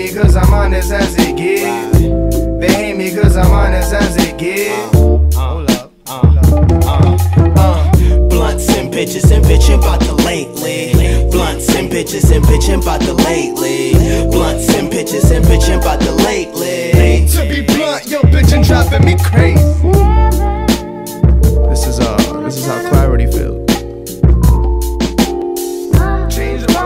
me cause I'm honest as it get. They hate me cause I'm honest as it get. Hold up. Blunts and bitches and bitchin' bout the lately. Blunts and bitches and bitchin' bout the lately. Blunts and bitches and bitchin' bout the lately. To be blunt, yo bitchin' dropping me crazy. This is how clarity feels. Change the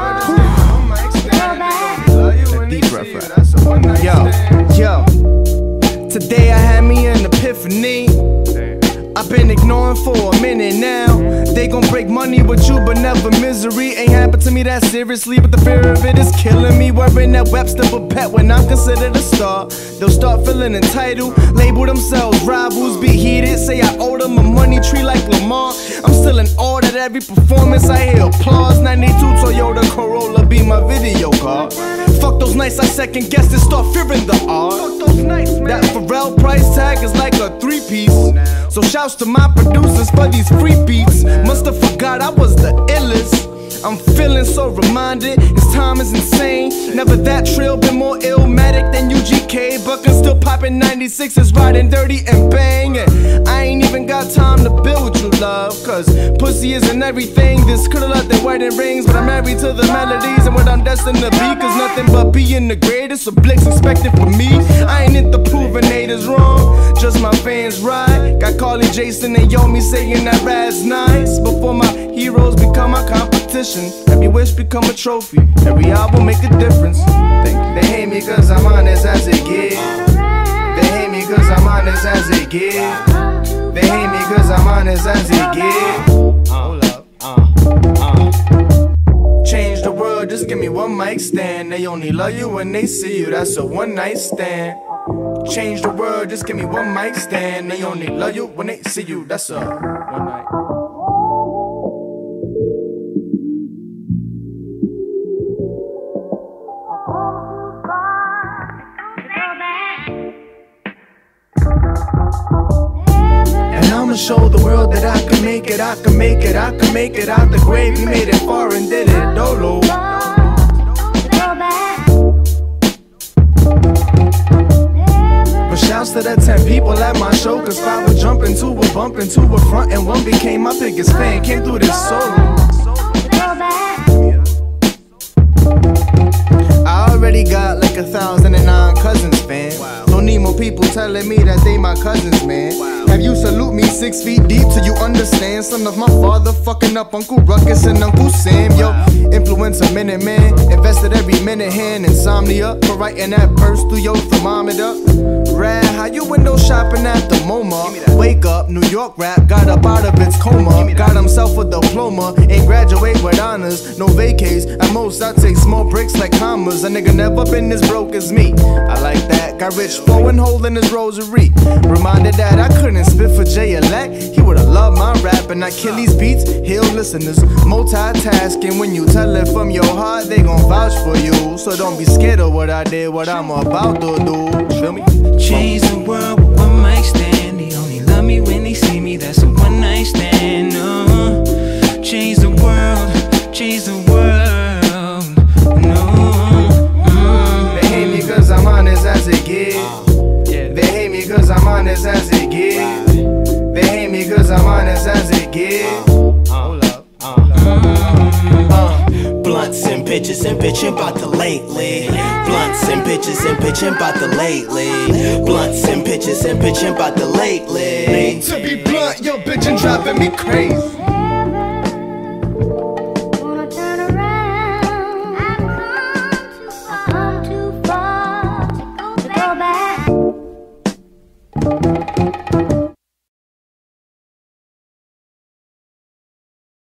world. Deep breath right. Yo. Today I had me an epiphany. I've been ignoring for a minute now. They gon' break money with you, but never misery. Ain't happened to me that seriously, but the fear of it is killing me. Wearing that Webster but pet when I'm considered a star. They'll start feeling entitled, label themselves rivals, be heated. Say I owe them a money tree like Lamar. I'm still in awe that every performance I hear applause. 92 Toyota Corolla be my video card. Fuck those nights I second guessed and start fearing the art. That Pharrell price tag is like a 3-piece. So shouts to my producers for these free beats. Musta forgot I was the illest. I'm feeling so reminded, his time is insane. Never that trill, been more illmatic than UGK. But can still poppin' 96s, riding dirty and bangin'. I ain't even got time to build you love, cause pussy isn't everything. This could've left their wedding rings, but I'm married to the melodies and what I'm destined to be. Cause nothing but being the greatest, so Blix expected for me. I ain't into proving haters wrong, just my fans right. Got Carly, Jason, and Yomi saying that rad's nice. Before my heroes become my competition, every wish become a trophy, every album make a difference. They hate me cause I'm honest as it get. They hate me cause I'm honest as it get. They hate me cause I'm honest as it get. Hold up. Change the world, just give me one mic stand. They only love you when they see you, that's a one night stand. Change the world, just give me one mic stand. They only love you when they see you, that's a one night. I'ma show the world that I can make it, I can make it, I can make it out the grave. We made it far and did it dolo. But shouts to the 10 people at my show, cause 5 would jump into a bump into a front, and 1 became my biggest fan. Came through this solo. I already got like 1,009 cousins, fam. Don't need more people telling me that they my cousins, man. Have you salute me 6 feet deep till you understand? Son of my father fucking up Uncle Ruckus and Uncle Sam. Yo, influencer minute man, invested every minute hand. Insomnia for writing that verse through your thermometer. Rad, how you window shopping at the MoMA? Wake up, New York rap got up out of its coma. Got himself a diploma, ain't graduate with honors. No vacays, at most I take small breaks like commas. A nigga never been as broke as me. I like that, got rich flowing, holding his rosary. Reminded that I couldn't spit for J-Elect, he would've loved my rap. And I kill these beats, heal listeners. Multitasking, when you tell it from your heart, they gon' vouch for you. So don't be scared of what I did, what I'm about to do. Feel me? Change the world with one mic stand. They only love me when they see me, that's a one night stand. Change the world, change the world. No. They hate me cause I'm honest as it get. They hate me cause I'm honest as it get. They hate me cause I'm honest as it get. Hold up. Blunts and bitches and bitchin' bout the lately. Blunts and bitches and bitchin' bout the lately. Blunts and bitches and bitchin' bout the lately. To be blunt, yo bitchin' dropping me crazy.